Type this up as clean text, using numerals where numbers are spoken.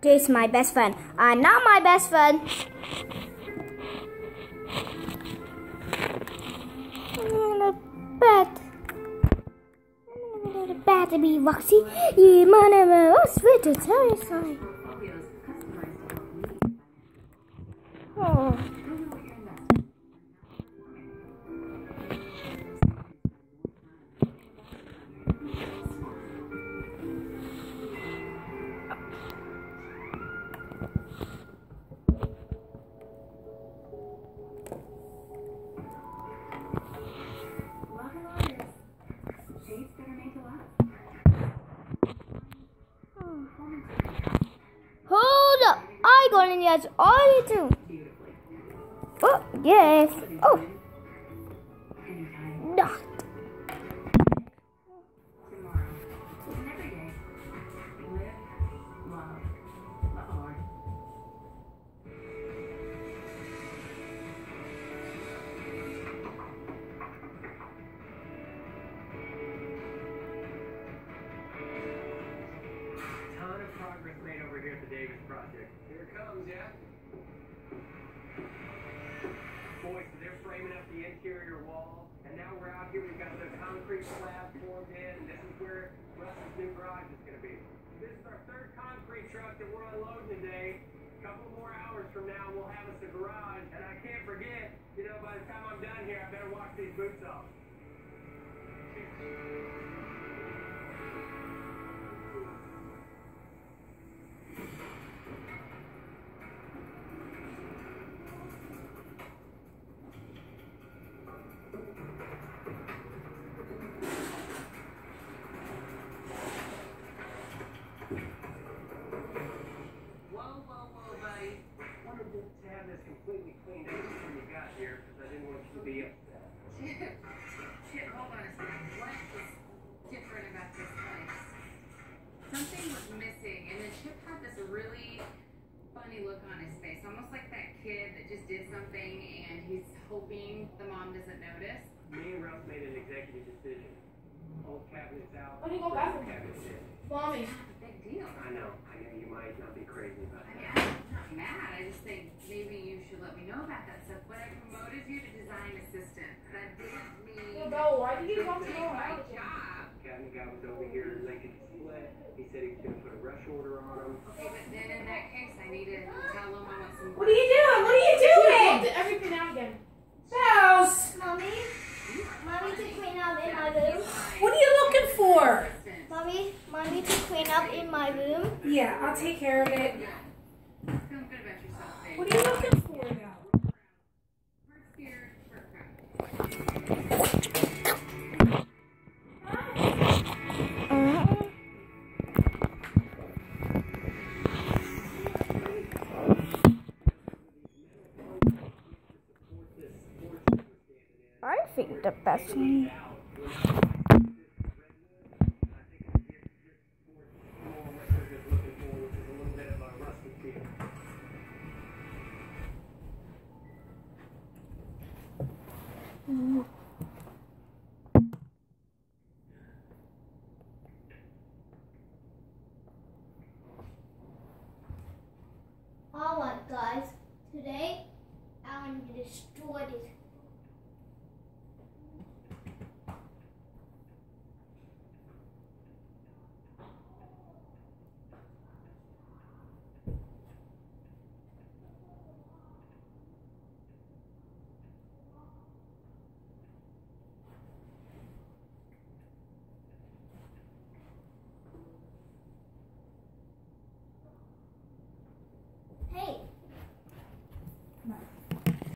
This is my best friend. I'm not my best friend. Bad to be Roxy. You never was with it. Sorry. Oh. Hold up! I got in yes, all you do. Oh, yes. Oh. No. Project. Here it comes, yeah? Boys, they're framing up the interior wall, and now we're out here, we've got the concrete slab formed in, and this is where Russ's new garage is going to be. This is our third concrete truck that we're unloading today. A couple more hours from now, we'll have us a garage, and I can't forget, you know, by the time I'm done here, I better wash these boots off. To have this completely cleaned up before you got here, because I didn't want you to be upset. Chip, hold on a second. What is different about this place? Something was missing, and then Chip had this really funny look on his face, almost like that kid that just did something and he's hoping the mom doesn't notice. Me and Russ made an executive decision. Old cabinets out. Why do you go back? Cabinets in. Mommy. It's not a big deal. I know you might not be crazy about I that. mean, I'm not mad. I just think maybe you should let me know about that stuff. But I promoted you to design assistant. That didn't mean Yo, Bella, why did you want to take go my out? job. Cabinet guy was over here making a split. He said he was going to put a rush order on them. Okay, but then in that case, I need to tell him I want some. What are you doing? What are you doing? Everything out again. Mouse. Mommy to clean up in my room. What are you looking for? Mommy to clean up in my room. Yeah, I'll take care of it. Feeling good about yourself, babe. What are you looking for now? We're scared. We're I think the best one. Alright guys, today I'm going to destroy this